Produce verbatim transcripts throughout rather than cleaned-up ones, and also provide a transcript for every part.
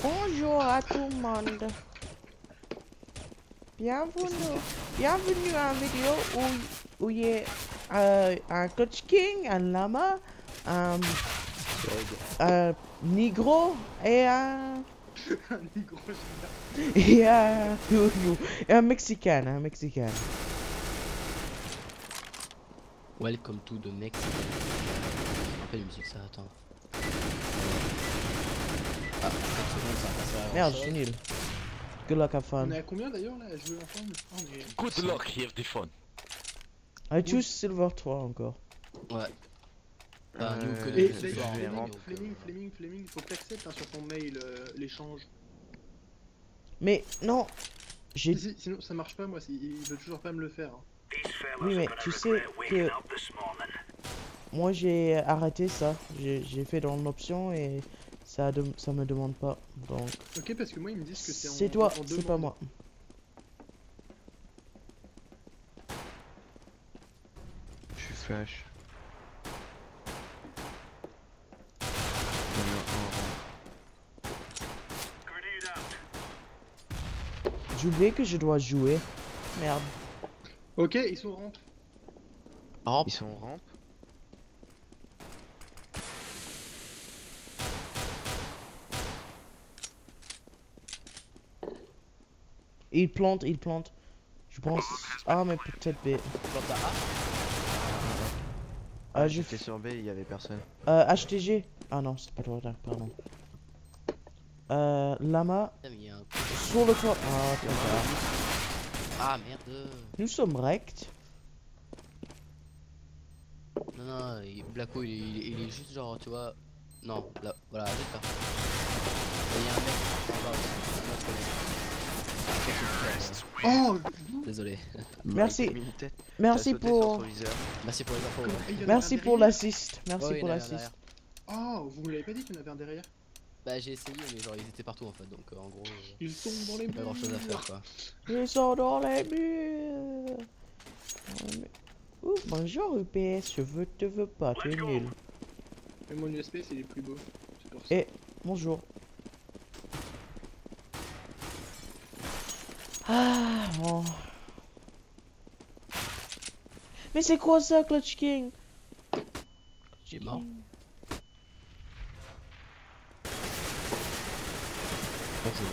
Bonjour à tout le monde. Bienvenue, bienvenue à une vidéo où, où il y a euh, un Coach King, un lama, un, un nigro et un... Un nigro, et un... et un mexicain, un mexicain. Welcome to the next. Je me rappelle la musique, ça, attends. Ah, quatre secondes, ça va passer à la Merde, je chose. suis nul. Good luck, have fun. On est à combien d'ailleurs là à jouer ensemble? Ah, on est... Good luck, you have the fun. I choose Silver trois encore. Ouais. Bah, nous, que Euh, Et des- ce d'ailleurs, soir, Fleming, donc, euh, Fleming, Fleming, Fleming, faut que t'acceptes hein, sur ton mail euh, l'échange. Mais non, j'ai... Si- Sinon ça marche pas, moi, si- il veut toujours pas me le faire. hein. Oui, mais tu sais que... Moi j'ai arrêté ça, j'ai j'ai fait dans l'option et ça, de, ça me demande pas, donc... Ok, parce que moi ils me disent que c'est en C'est toi, en c'est demande. pas moi. Je suis flash. J'ai oublié que je dois jouer. Merde. Ok, ils sont en rampe. Rampe. Ils sont en rampe. Il plante, il plante. Je pense... Ah mais peut-être B. Plante à A. Ah, je J'étais fais... sur B, il y avait personne. Euh, H T G. Ah non, c'est pas toi, pardon. Euh, Lama. Putain, mais il y a un... Sur le toit. Ah, putain. Ah merde. Nous sommes rects. Non, non, il... Blacko, il, il, il est juste genre, tu vois. Non, là, voilà, juste là. Et il y a un mec en bas aussi. Un autre mec. Oh Désolé. Merci. Bah, il t'a mis une tête. Merci T'as sauté sur pour... son viseur. Merci pour les infos. comment- Ouais. il y en a Merci un pour derrière. l'assist. Merci Ouais, pour il y en a un l'assist. derrière. Oh, vous me l'avez pas dit qu'il y en avait un derrière? Bah j'ai essayé mais genre ils étaient partout en fait donc euh, en gros euh, Ils tombent dans les pas grand chose à faire murs. quoi. Ils sont dans les murs. Ouh, bonjour U P S, je veux te veux pas, tu es nul. Mais mon U S P c'est les plus beaux. C'est pour ça. Et bonjour. Ah bon. Mais c'est quoi ça, Clutch King? J'ai mort. Bonjour.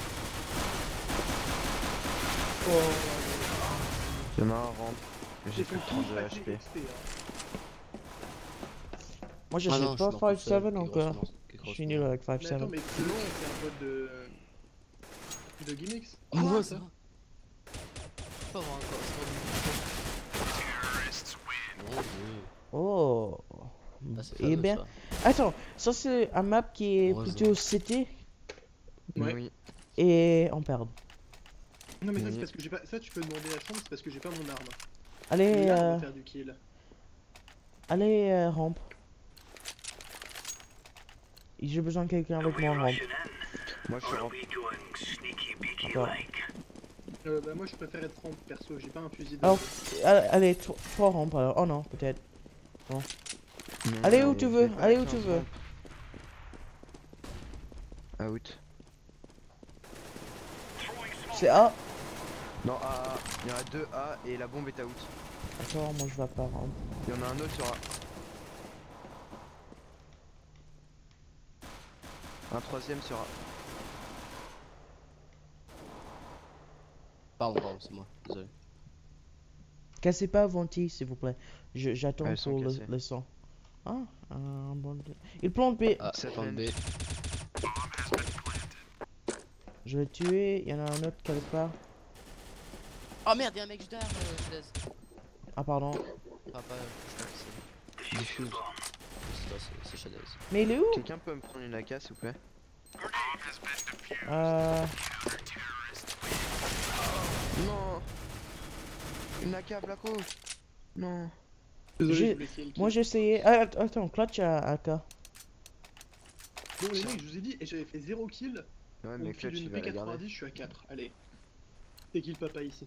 Oh, Il y en a un en rampe. Mais j'ai j'ai plus fait de tout trente de craquer H P. X P. hein. Moi je Ah sais non, pas je suis mort tout cinq sept seul, quelle encore. grosse mort, quelle Je grosse suis nul mort. avec cinq Mais attends, sept. mais c'est long, c'est un pote de. de Gimmicks. Oh ouais, Quoi, ça ça? va. Pas voir encore, c'est pas bon. Mon dieu. Oh. Ah, c'est Eh fameux, bien, ça. attends, ça c'est un map qui est Heureusement. plutôt cité Ouais. Oui. et on perd. Non, mais ça, Oui. c'est parce que j'ai pas. Ça, tu peux demander à Chambre, c'est parce que j'ai pas mon arme. Allez, Mais là, on euh, va faire du kill. allez, euh, rampe. J'ai besoin de quelqu'un avec moi en rampe. Moi je suis rampe. D'accord. Euh, bah, moi, je préfère être rampe perso, j'ai pas un fusil de. Alors, allez, allez, tro- trois rampes alors. Oh non, peut-être. Non, Allez où mais tu je veux, vais pas allez à où tu quinze veux. rampes. Out. C'est A. Non, A. Il y en a deux A et la bombe est out. D'accord, moi je vais pas rampe. Il y en a un autre sur A. Un troisième sur A. Pardon, pardon, c'est moi, désolé. Cassez pas Venti, s'il vous plaît. Je- J'attends Elles sont pour le, cassées. le son. Ah, un bon. Il plante B. Ah, Ça plante B. plante. Je vais tuer. Il y en a un autre quelque part. Oh merde, y'a un mec juste derrière, euh, Shadez. Ah, pardon. Ah, pas, je crois que c'est. Diffuse. C'est toi, c'est- c'est Shadez. Mais il est où? Quelqu'un peut me prendre une A K s'il vous plaît? Euh. Non. Une A K Blacko. Non. Désolé, J'ai- je voulais essayer le kill. Moi j'ai essayé. Ah, att- attends, clutch à A K. Bon, les mecs, je vous ai dit, et j'avais fait zéro kill. Ouais Au mais fil clutch d'une il va la P garder. quatre-vingt-dix, je suis à quatre. Allez. C'est qui le papa ici?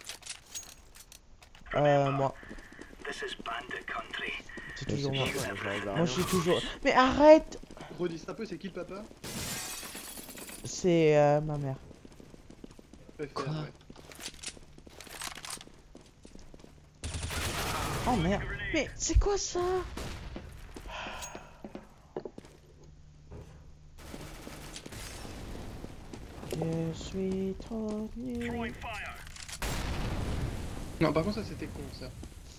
Euh, moi. This is bandit country. C'est Ouais, toujours c'est moi. pas grave, j'arrive à Moi rien. je suis toujours. Mais arrête! Redis un peu, c'est qui le papa? C'est euh, ma mère. F R, Quoi ouais. Oh merde. Mais c'est quoi ça? Je suis trop nul. Non, par contre, ça c'était con ça.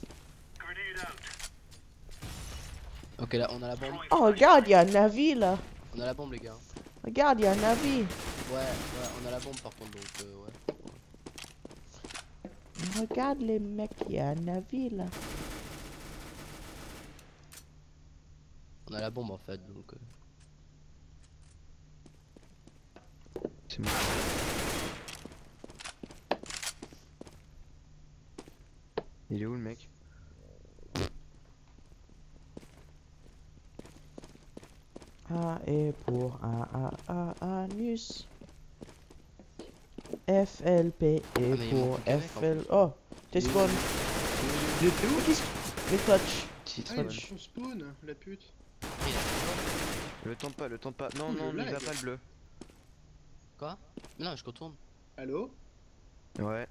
Ok, là, on a la bombe. Oh regarde, il y a un navire là. On a la bombe, les gars. Regarde, il y a un navire. Ouais, ouais, on a la bombe par contre, donc euh, ouais. Regarde les mecs, il y a un navire là. On a la bombe en fait, donc. Euh... C'est bon. Il est où le mec? A est pour un A A anus. F L P est Ah, mais il pour manque un mec, F en L. Oh, t'es spawn. Il était où? Qu'est-ce Les clutch. Si, Ah, il est son spawn, la pute. Il a- Le tente pas, le tente pas. Non, Ouh, non, le n'y va lag. pas le bleu. Quoi? Mais non, je retourne. Allô? Ouais.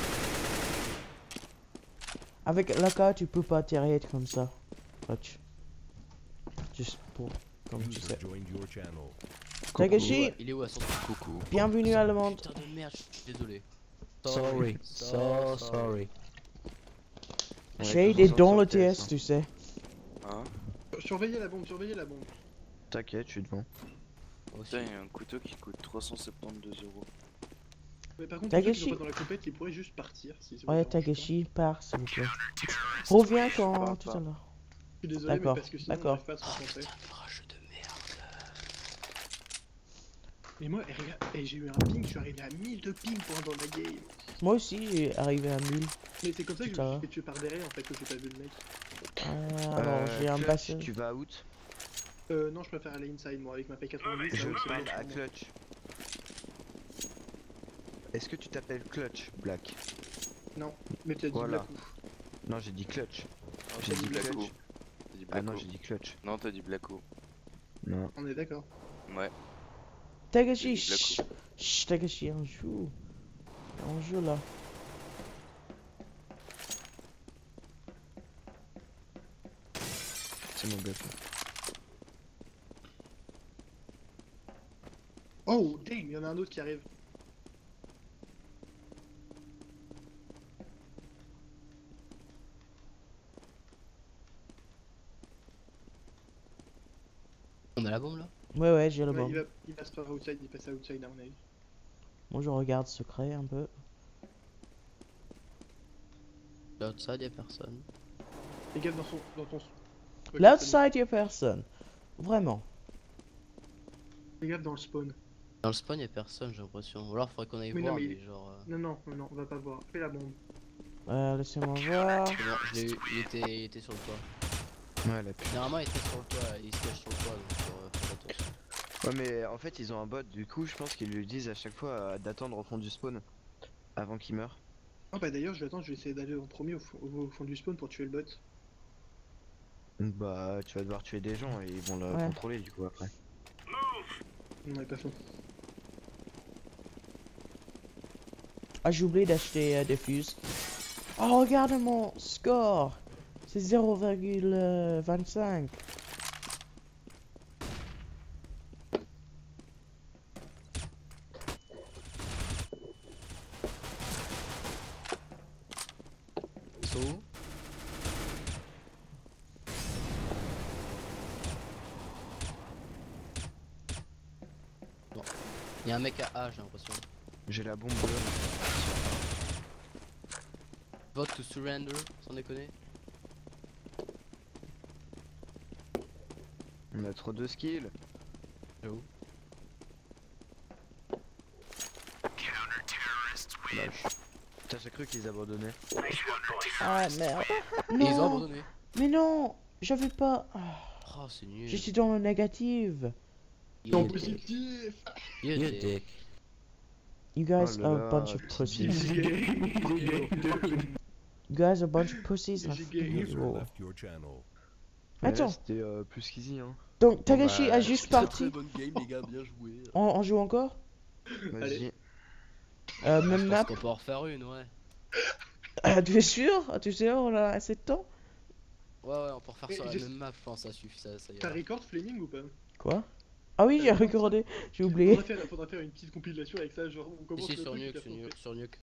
Avec l'A K, tu peux pas tirer comme ça. Clutch. Juste pour. Comme tu sais. Tagashi, Il est où à son coucou? bienvenue à le monde. Putain de merde, je suis désolé. Sorry, so sorry. Ouais, Shade faut est s'en dans le sortir, T S, ça. tu sais. Hein? Surveillez la bombe, surveillez la bombe. T'inquiète, je suis devant. Aussi. Putain, il y a un couteau qui coûte trois cent soixante-douze euros. Mais par contre, pour ceux qui Tagashi. sont pas dans la compète, ils pourraient juste partir si ça vous Ouais, dérange pas. Tagashi, pars s'il vous plaît. Reviens Je quand pars tout pas. à l'heure. Je suis désolé, mais D'accord, parce que sinon on d'accord. n'arrive pas à se concentrer. Rush de merde. Mais moi, eh, regarde, eh, j'ai eu un ping, je suis arrivé à mille de ping pendant la game. Moi aussi, j'ai arrivé à mille. Mais c'est comme ça que je Putain. me suis fait tuer par derrière en fait, que j'ai pas vu le mec. Euh, alors, Euh, j'ai un Clutch, bassin. tu vas out? Euh, non, je préfère aller inside moi avec ma P quatre-vingt-dix. Je ça, c'est parle bon à pour moi. Clutch. Est-ce que tu t'appelles Clutch, Black? Mais tu as dit Voilà. Blackou. Non, j'ai dit Clutch. Non, J'ai t'as dit dit Blacko. Clutch. T'as dit Ah non, Blacko. j'ai dit Clutch. Non, t'as dit Blacko. Non. On est d'accord. Ouais. Tagashi, J'ai dit chut, chut, Tagashi, on joue. On joue là. C'est mon Black. Oh, damn, il y en a un autre qui arrive. On a la bombe là? Ouais, ouais, j'ai le Ouais, bon. il, va, il passe par outside, il passe à outside à mon avis. Moi, je regarde secret un peu. Outside y'a personne. Fais gaffe dans son. Dans ton... Ok, L'outside, y'a personne. Vraiment. Fais gaffe dans le spawn. Dans le spawn y'a personne, j'ai l'impression. Ou alors faudrait qu'on aille Mais non, voir, mais mais, il- genre. Euh... Non, non, non, non, on va pas voir. Fais la bombe. Euh, laissez-moi voir. c'est bon, je l'ai eu, il était, il était sur le toit. Ouais, la pute. Généralement, il était sur le toit, il se cache sur le toit, donc euh, faites attention. Ouais, mais en fait, ils ont un bot, du coup, je pense qu'ils lui disent à chaque fois euh, d'attendre au fond du spawn avant qu'il meure. Oh bah d'ailleurs, je vais attendre, je vais essayer d'aller en premier au fond, au fond du spawn pour tuer le bot. Donc, bah, tu vas devoir tuer des gens et ils vont le Ouais. contrôler du coup après. On n'avait pas fait. Ah, j'ai oublié d'acheter euh, des fuses. Oh, regarde mon score. C'est zéro virgule vingt-cinq. Ils sont où? Bon. Il y a un mec à A, j'ai l'impression. J'ai la bombe bleue. Vote to surrender, sans déconner. On a trop de skills. J'avoue. Lâche. Putain, j'ai cru qu'ils abandonnaient. Ah, merde. Et ils ont Non. abandonné. Mais non. J'avais pas. Ah, Oh, c'est nul. je suis dans le négatif. You En dick. positif. You You dick. dick. You guys Oh là are a là, bunch of petit pussies. bif. You guys are a bunch of pussies. J'ai gagné. Oh. Ouais, Attends. c'était euh, plus qu'easy hein. Donc Tagashi bah, a juste très, parti. Très bonne game, les gars, bien joué. On, on joue encore? Vas-y. Euh, Je même pense map? qu'on peut en refaire une, ouais. Ah, tu es sûr? Ah, tu sais, on a assez de temps? Ouais, ouais, on peut refaire Et sur la juste- même map, je pense, ça suffit, ça, ça T'as ira. record Flaming ou pas? Quoi? Ah oui, j'ai Euh, recordé, j'ai oublié. Faudra faire, faudra faire une petite compilation avec ça, genre on commence Ici le sur truc, Nuke, puis sur après on Nuke, fait- sur Nuke.